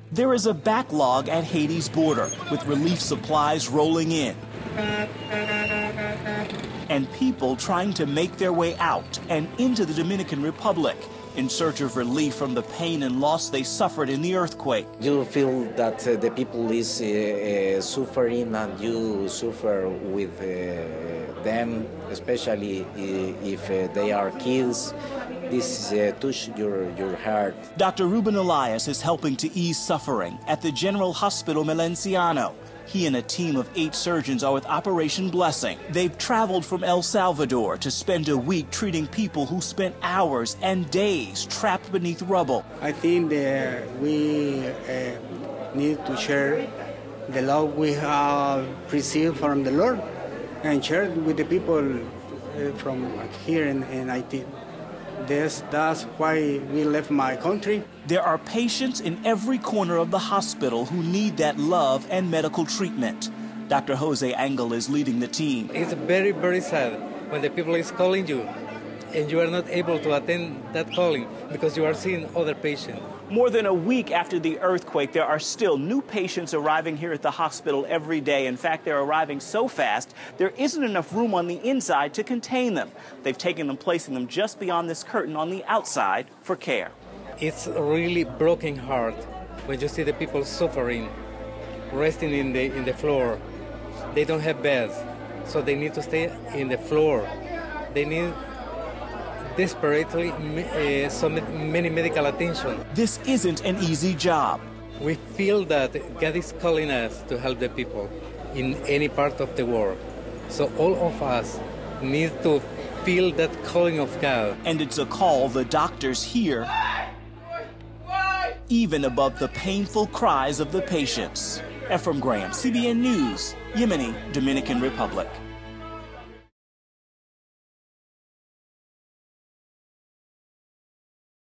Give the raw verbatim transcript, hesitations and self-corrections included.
There is a backlog at Haiti's border, with relief supplies rolling in and people trying to make their way out and into the Dominican Republic in search of relief from the pain and loss they suffered in the earthquake. You feel that uh, the people is uh, uh, suffering, and you suffer with uh, them, especially if uh, they are kids. This uh, touch your, your heart. Doctor Ruben Elias is helping to ease suffering at the General Hospital Melenciano. He and a team of eight surgeons are with Operation Blessing. They've traveled from El Salvador to spend a week treating people who spent hours and days trapped beneath rubble. I think that we uh, need to share the love we have received from the Lord and share it with the people uh, from here in, in Haiti. This, that's why we left my country. There are patients in every corner of the hospital who need that love and medical treatment. Doctor Jose Angel is leading the team. It's very, very sad when the people is calling you and you are not able to attend that calling because you are seeing other patients. More than a week after the earthquake, there are still new patients arriving here at the hospital every day. In fact, they're arriving so fast, there isn't enough room on the inside to contain them. They've taken them, placing them just beyond this curtain on the outside for care. It's a really broken heart when you see the people suffering, resting in the, in the floor. They don't have beds, so they need to stay in the floor. They need desperately uh, so many medical attention. This isn't an easy job. We feel that God is calling us to help the people in any part of the world. So all of us need to feel that calling of God. And it's a call the doctors hear, even above the painful cries of the patients. Ephraim Graham, C B N News, Yemeni, Dominican Republic.